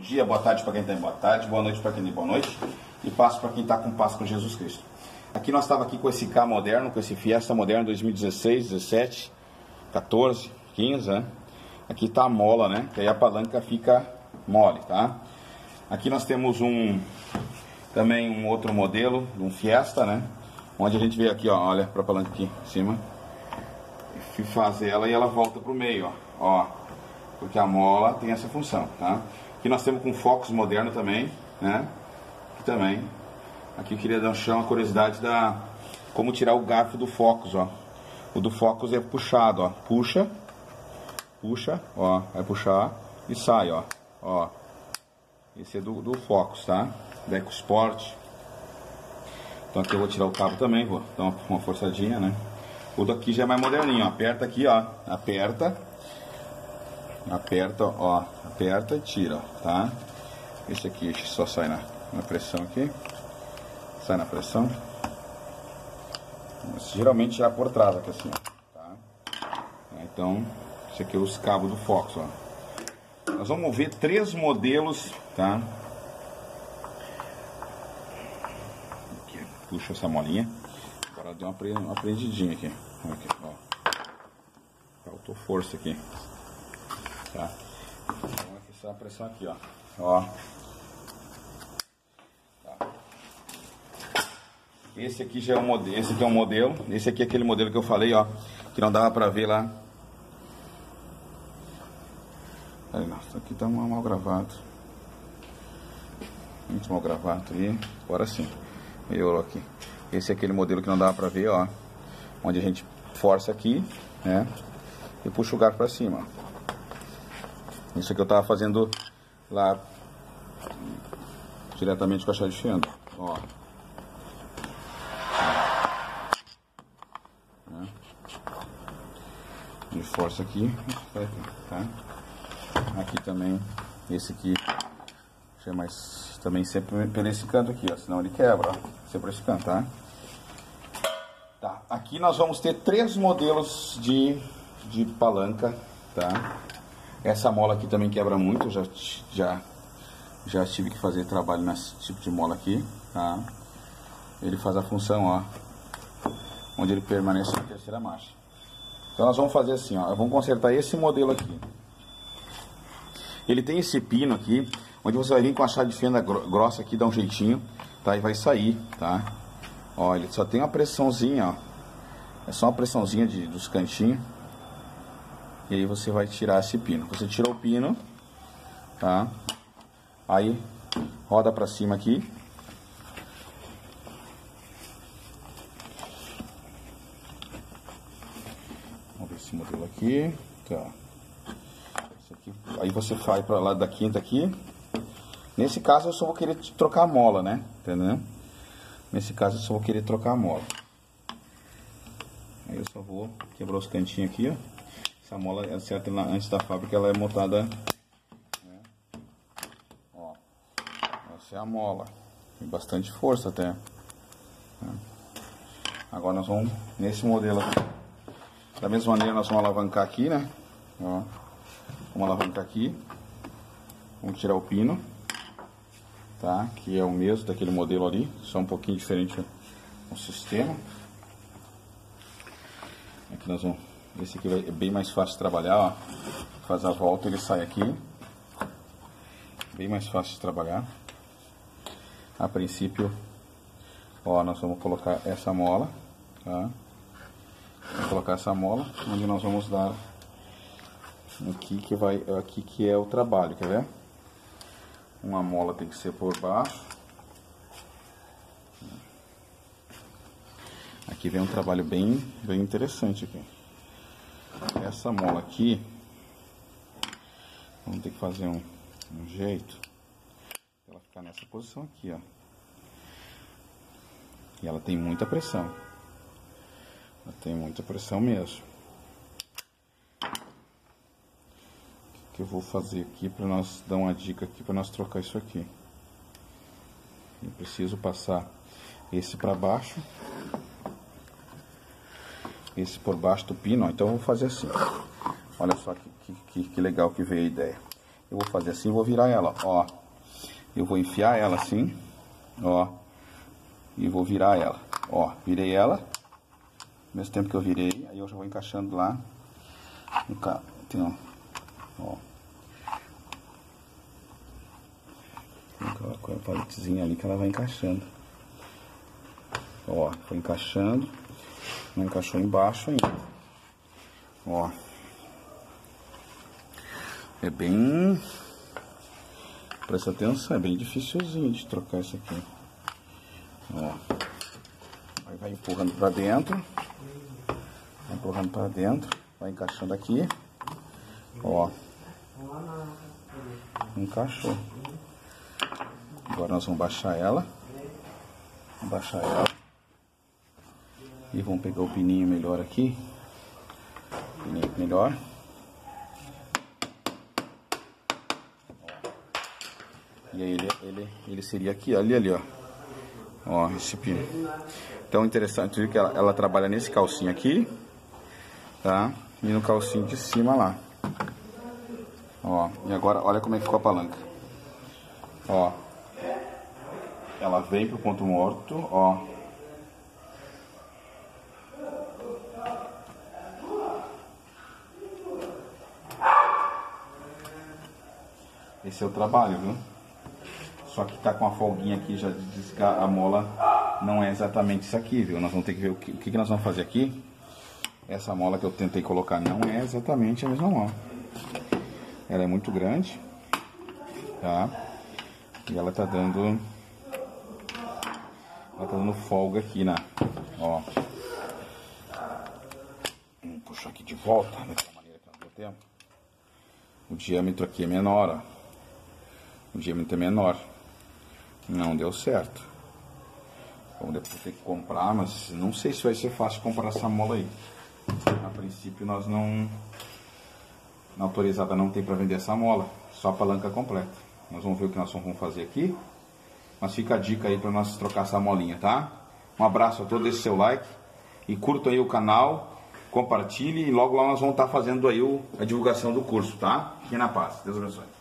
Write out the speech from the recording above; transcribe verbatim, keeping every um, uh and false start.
dia, boa tarde para quem está em boa tarde, boa noite para quem tem boa noite e paz para quem está com paz com Jesus Cristo. Aqui nós estávamos aqui com esse K moderno, com esse Fiesta moderno dois mil e dezesseis, dezessete, quatorze, quinze, né? Aqui está a mola, né? Que aí a palanca fica mole, tá? Aqui nós temos um também um outro modelo, um Fiesta, né? Onde a gente vê aqui, ó, olha para a palanca aqui em cima, e faz ela e ela volta para o meio, ó, ó, porque a mola tem essa função, tá? Aqui nós temos com Focus moderno também, né? Aqui também. Aqui eu queria dar um chão, a curiosidade da como tirar o garfo do Focus, ó. O do Focus é puxado, ó. Puxa, puxa, ó, vai puxar e sai, ó, ó. Esse é do, do Focus, tá? Da EcoSport. Então aqui eu vou tirar o cabo também, vou dar uma, uma forçadinha, né? O daqui já é mais moderninho, ó. Aperta aqui, ó, aperta. Aperta, ó, aperta e tira, tá? Esse aqui só sai na, na pressão aqui. Sai na pressão. Mas, geralmente já por trás aqui assim, ó, tá? Então, esse aqui é os cabos do Focus, ó. Nós vamos ver três modelos, tá? Aqui, puxa essa molinha. Agora deu uma, uma prendidinha aqui. Aqui, ó. Faltou força aqui. Tá? Então aqui está a pressão aqui, ó. Ó. Tá. Esse aqui já é um modelo, esse aqui é um modelo, esse aqui é aquele modelo que eu falei, ó, que não dava pra ver lá. Aí, nossa, aqui tá mal gravado. Muito mal gravado aí. Agora sim. Melhorou aqui. Esse é aquele modelo que não dava pra ver, ó. Onde a gente força aqui, né? E puxa o garfo pra cima, ó. Isso aqui eu tava fazendo lá diretamente com a chave de fenda, ó. É. E força aqui, tá? Aqui também, esse aqui já é mais, também sempre por esse canto aqui, ó, senão ele quebra, ó. Sempre por esse canto, tá? Tá, aqui nós vamos ter três modelos de, de palanca, tá? Essa mola aqui também quebra muito, já, já, já tive que fazer trabalho nesse tipo de mola aqui, tá? Ele faz a função, ó, onde ele permanece na terceira marcha. Então nós vamos fazer assim, ó, vamos consertar esse modelo aqui. Ele tem esse pino aqui, onde você vai vir com a chave de fenda grossa aqui, dá um jeitinho, tá? E vai sair, tá? Ó, ele só tem uma pressãozinha, ó. É só uma pressãozinha de, dos cantinhos. E aí você vai tirar esse pino. Você tirou o pino, tá? Aí roda pra cima aqui. Vamos ver esse modelo aqui. Tá. Esse aqui. Aí você vai para lá da quinta aqui. Nesse caso eu só vou querer trocar a mola, né? Entendeu? Nesse caso eu só vou querer trocar a mola. Aí eu só vou quebrar os cantinhos aqui, ó. Essa mola, é certa, antes da fábrica, ela é montada, né? Ó, essa é a mola, tem bastante força até, né? Agora nós vamos nesse modelo aqui. Da mesma maneira nós vamos alavancar aqui, né? Ó, vamos alavancar aqui, vamos tirar o pino, tá? Que é o mesmo daquele modelo ali, só um pouquinho diferente o sistema. Aqui nós vamos. Esse aqui é bem mais fácil de trabalhar, ó. Faz a volta, ele sai aqui. Bem mais fácil de trabalhar. A princípio, ó, nós vamos colocar essa mola, tá? Vamos colocar essa mola, onde nós vamos dar aqui que vai, aqui que é o trabalho, quer ver? Uma mola tem que ser por baixo. Aqui vem um trabalho bem, bem interessante aqui. Essa mola aqui, vamos ter que fazer um, um jeito pra ela ficar nessa posição aqui, ó. E ela tem muita pressão. Ela tem muita pressão mesmo. O que eu vou fazer aqui para nós dar uma dica aqui para nós trocar isso aqui? Eu preciso passar esse para baixo. Esse por baixo do pino, ó. Então eu vou fazer assim. Olha só que, que, que legal que veio a ideia. Eu vou fazer assim, vou virar ela, ó. Eu vou enfiar ela assim, ó. E vou virar ela, ó. Virei ela. Ao mesmo tempo que eu virei, aí eu já vou encaixando lá no carro. Tem, ó. Ó. Tem aquela paletezinha ali que ela vai encaixando. Ó, foi encaixando. Não encaixou embaixo ainda. Ó. É bem... Presta atenção, é bem dificilzinho de trocar isso aqui. Ó. Aí vai empurrando pra dentro. Vai empurrando pra dentro. Vai encaixando aqui. Ó. Encaixou. Agora nós vamos baixar ela. Vamos baixar ela. E vamos pegar o pininho melhor aqui. Pininho melhor. E aí ele, ele, ele seria aqui, ali, ali, ó. Ó, esse pino. Então, interessante, viu que ela, ela trabalha nesse calcinho aqui, tá? E no calcinho de cima lá. Ó, e agora, olha como é que ficou a palanca. Ó. Ela vem pro ponto morto, ó. Esse é o trabalho, viu? Só que tá com a folguinha aqui, já diz que a mola não é exatamente isso aqui, viu? Nós vamos ter que ver o que, o que nós vamos fazer aqui. Essa mola que eu tentei colocar não é exatamente a mesma mola. Ela é muito grande, tá? E ela tá dando... Ela tá dando folga aqui, né? Ó. Vamos puxar aqui de volta, dessa maneira que não deu tempo. O diâmetro aqui é menor, ó. O diâmetro é menor. Não deu certo. Vamos depois ter que comprar, mas não sei se vai ser fácil comprar essa mola aí. A princípio nós não... Na autorizada não tem para vender essa mola. Só a palanca completa. Nós vamos ver o que nós vamos fazer aqui. Mas fica a dica aí para nós trocar essa molinha, tá? Um abraço a todos, deixe seu like. E curta aí o canal. Compartilhe. E logo lá nós vamos estar fazendo aí o, a divulgação do curso, tá? Fiquem na paz. Deus abençoe.